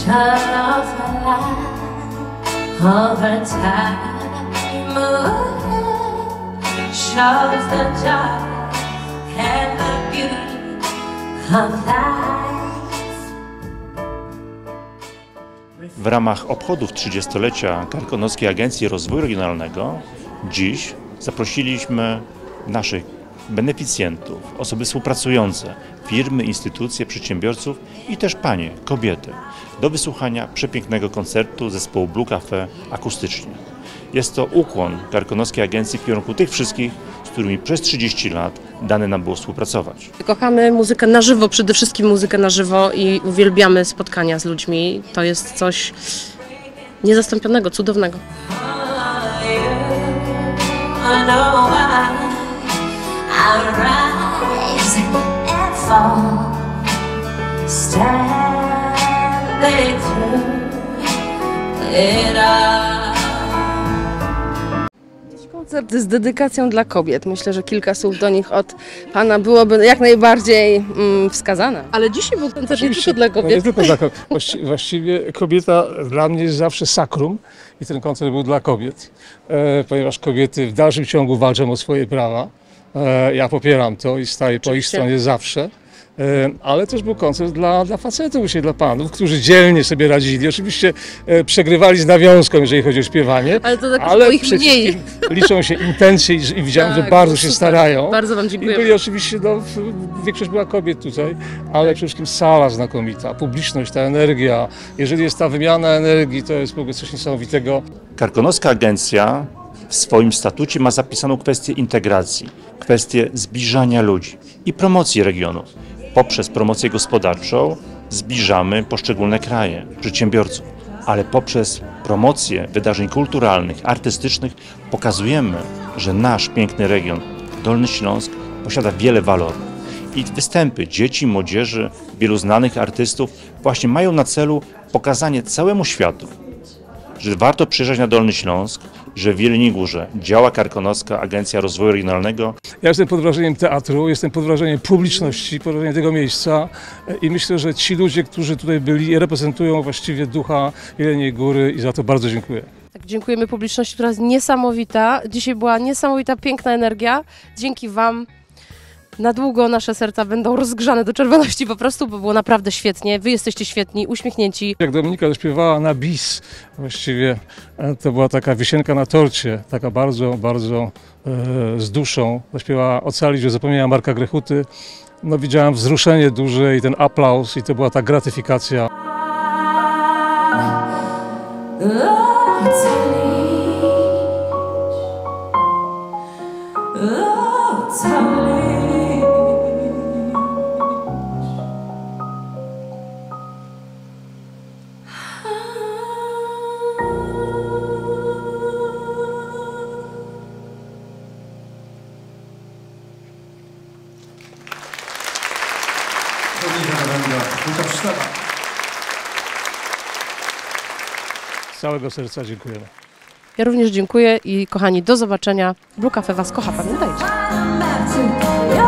turn off the light over time shows the joy and the beauty of life. W ramach obchodów 30-lecia Karkonoskiej Agencji Rozwoju Regionalnego dziś zaprosiliśmy naszych beneficjentów, osoby współpracujące, firmy, instytucje, przedsiębiorców i też panie, kobiety, do wysłuchania przepięknego koncertu zespołu Blue Cafe akustycznie. Jest to ukłon Karkonoskiej Agencji w kierunku tych wszystkich, z którymi przez 30 lat dane nam było współpracować. Kochamy muzykę na żywo, przede wszystkim muzykę na żywo i uwielbiamy spotkania z ludźmi. To jest coś niezastąpionego, cudownego. Koncert z dedykacją dla kobiet. Myślę, że kilka słów do nich od Pana byłoby jak najbardziej wskazane. Ale dzisiaj był koncert nie tylko dla kobiet. Nie tylko dla kobiet. Właściwie kobieta dla mnie jest zawsze sakrum i ten koncert był dla kobiet, ponieważ kobiety w dalszym ciągu walczą o swoje prawa. Ja popieram to i staję po ich stronie zawsze. Ale też był koncert dla facetów, dla panów, którzy dzielnie sobie radzili. Oczywiście przegrywali z nawiązką, jeżeli chodzi o śpiewanie, ale przede wszystkim liczą się intencje i widziałem, że bardzo się starają. Bardzo Wam dziękuję. I byli oczywiście, większość była kobiet tutaj, ale przede wszystkim sala znakomita, publiczność, ta energia. Jeżeli jest ta wymiana energii, to jest w ogóle coś niesamowitego. Karkonoska Agencja w swoim statucie ma zapisaną kwestię integracji, kwestię zbliżania ludzi i promocji regionów. Poprzez promocję gospodarczą zbliżamy poszczególne kraje, przedsiębiorców, ale poprzez promocję wydarzeń kulturalnych, artystycznych pokazujemy, że nasz piękny region, Dolny Śląsk, posiada wiele walorów. I występy dzieci, młodzieży, wielu znanych artystów właśnie mają na celu pokazanie całemu światu, że warto przyjeżdżać na Dolny Śląsk, że w Jeleniej Górze działa Karkonoska Agencja Rozwoju Regionalnego. Ja jestem pod wrażeniem teatru, jestem pod wrażeniem publiczności, pod wrażeniem tego miejsca i myślę, że ci ludzie, którzy tutaj byli, reprezentują właściwie ducha Jeleniej Góry i za to bardzo dziękuję. Tak, dziękujemy publiczności, która jest niesamowita. Dzisiaj była niesamowita, piękna energia. Dzięki Wam na długo nasze serca będą rozgrzane do czerwoności po prostu, bo było naprawdę świetnie. Wy jesteście świetni, uśmiechnięci. Jak Dominika zaśpiewała na bis, właściwie to była taka wisienka na torcie, taka bardzo z duszą. Zaśpiewała Ocalić, że zapomniała Marka Grechuty. No, widziałem wzruszenie duże i ten aplauz i to była ta gratyfikacja. Z całego serca dziękujemy. Ja również dziękuję i kochani, do zobaczenia. Blue Cafe Was kocha, pamiętajcie.